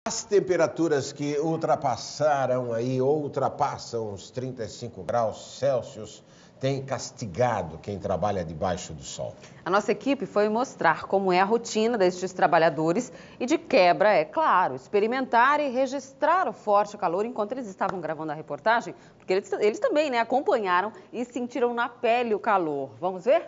As temperaturas que ultrapassam os 35 graus Celsius têm castigado quem trabalha debaixo do sol. A nossa equipe foi mostrar como é a rotina destes trabalhadores e, de quebra, é claro, experimentar e registrar o forte calor enquanto eles estavam gravando a reportagem, porque eles também, acompanharam e sentiram na pele o calor. Vamos ver?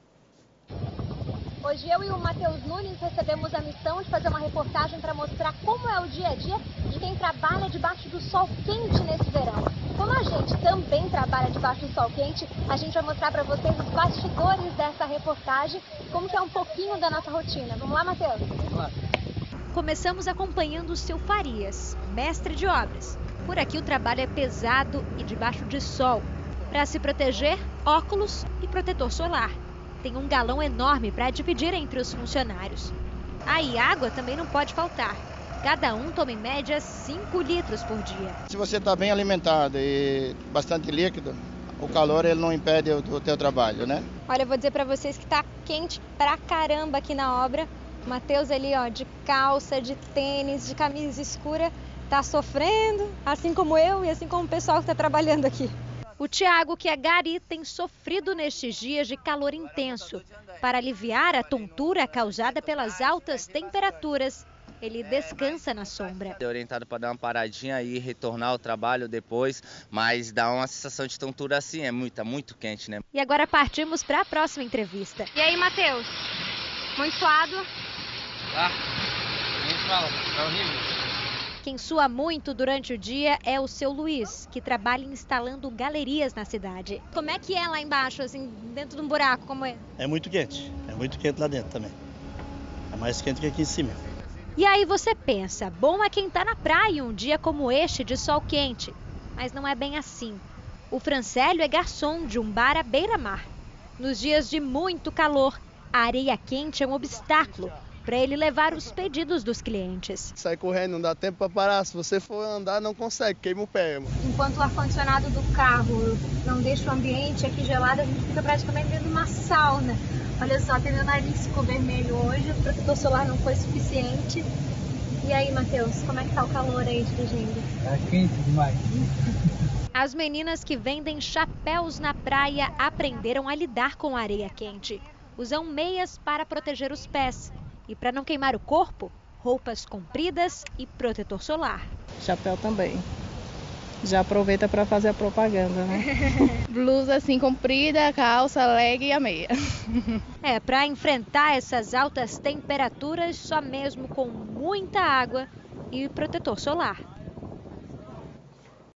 Hoje eu e o Matheus Nunes recebemos a missão de fazer uma reportagem para mostrar como é o dia a dia de quem trabalha debaixo do sol quente nesse verão. Como a gente também trabalha debaixo do sol quente, a gente vai mostrar para vocês os bastidores dessa reportagem, como que é um pouquinho da nossa rotina. Vamos lá, Matheus? Vamos lá. Começamos acompanhando o seu Farias, mestre de obras. Por aqui o trabalho é pesado e debaixo de sol. Para se proteger, óculos e protetor solar. Tem um galão enorme para dividir entre os funcionários. Aí água também não pode faltar. Cada um toma em média 5 litros por dia. Se você está bem alimentado e bastante líquido, o calor ele não impede o teu trabalho, né? Olha, eu vou dizer para vocês que está quente pra caramba aqui na obra. O Matheus ali, ó, de calça, de tênis, de camisa escura, tá sofrendo, assim como eu e assim como o pessoal que está trabalhando aqui. O Tiago, que é gari, tem sofrido nestes dias de calor intenso. Para aliviar a tontura causada pelas altas temperaturas, ele descansa na sombra. É orientado para dar uma paradinha e retornar ao trabalho depois, mas dá uma sensação de tontura assim, tá muito quente, né? E agora partimos para a próxima entrevista. E aí, Matheus? Muito suado? Nem fala, tá horrível. Quem sua muito durante o dia é o seu Luiz, que trabalha instalando galerias na cidade. Como é que é lá embaixo, assim, dentro de um buraco, como é? É muito quente lá dentro também. É mais quente que aqui em cima. E aí você pensa, bom é quem está na praia um dia como este de sol quente. Mas não é bem assim. O Francélio é garçom de um bar à beira-mar. Nos dias de muito calor, a areia quente é um obstáculo para ele levar os pedidos dos clientes. Sai correndo, não dá tempo para parar. Se você for andar, não consegue, queima o pé. Enquanto o ar-condicionado do carro não deixa o ambiente aqui gelado, a gente fica praticamente dentro de uma sauna. Olha só, até meu nariz ficou vermelho hoje, o protetor solar não foi suficiente. E aí, Matheus, como é que tá o calor aí dirigindo? Tá quente demais. As meninas que vendem chapéus na praia aprenderam a lidar com a areia quente. Usam meias para proteger os pés. E para não queimar o corpo, roupas compridas e protetor solar. Chapéu também. Já aproveita para fazer a propaganda, né? Blusa assim comprida, calça, leg e a meia. Para enfrentar essas altas temperaturas, só mesmo com muita água e protetor solar.